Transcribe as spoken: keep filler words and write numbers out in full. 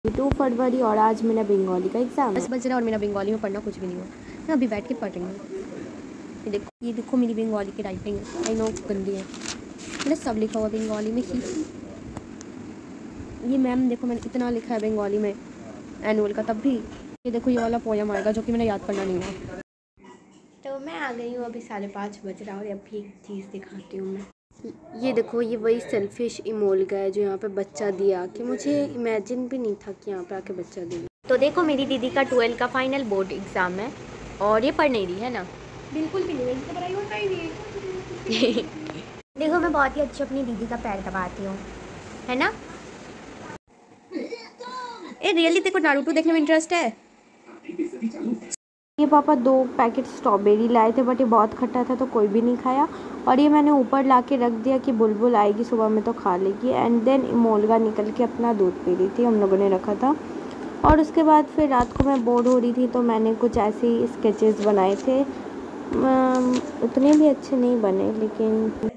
To फरवरी और आज मेरा बंगाली का एग्ज़ाम दस बज रहा और मेरा बंगाली में पढ़ना कुछ भी नहीं हुआ। मैं अभी बैठ के पढ़ रही हूँ। ये देखो ये देखो मेरी बंगाली की राइटिंग है। आई नो गंदी है, मैंने सब लिखा हुआ बंगाली में ही। ये मैम देखो मैंने इतना लिखा है बंगाली में एनुअल का, तब भी। ये देखो ये वाला पोयम आएगा जो कि मैंने याद करना नहीं हुआ। तो मैं आ गई हूँ, अभी साढ़े पाँच बज रहा और अभी एक चीज़ दिखाती हूँ मैं। ये देखो ये वही सेल्फिश इमोल का है जो यहाँ पे बच्चा दिया, कि मुझे इमेजिन भी नहीं था कि यहाँ पे आके बच्चा दिया। तो देखो मेरी दीदी का ट्वेल्थ का फाइनल बोर्ड एग्ज़ाम है और ये पढ़ नहीं रही है ना, बिल्कुल भी नहीं, इसको पढ़ाई होता ही नहीं। देखो मैं बहुत ही अच्छी अपनी दीदी का पैर दबाती हूँ, है ना। ए रियली तेरे को नारुतो देखने में इंटरेस्ट है? ये पापा दो पैकेट स्ट्रॉबेरी लाए थे बट ये बहुत खट्टा था तो कोई भी नहीं खाया, और ये मैंने ऊपर ला के रख दिया कि बुलबुल आएगी सुबह में तो खा लेगी। एंड देन इमोलगा निकल के अपना दूध पी रही थी, हम लोगों ने रखा था। और उसके बाद फिर रात को मैं बोर हो रही थी तो मैंने कुछ ऐसे ही स्केचेस बनाए थे, उतने भी अच्छे नहीं बने लेकिन